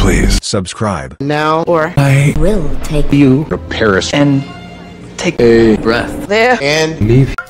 please subscribe now, or I will take you to Paris and take a breath there and leave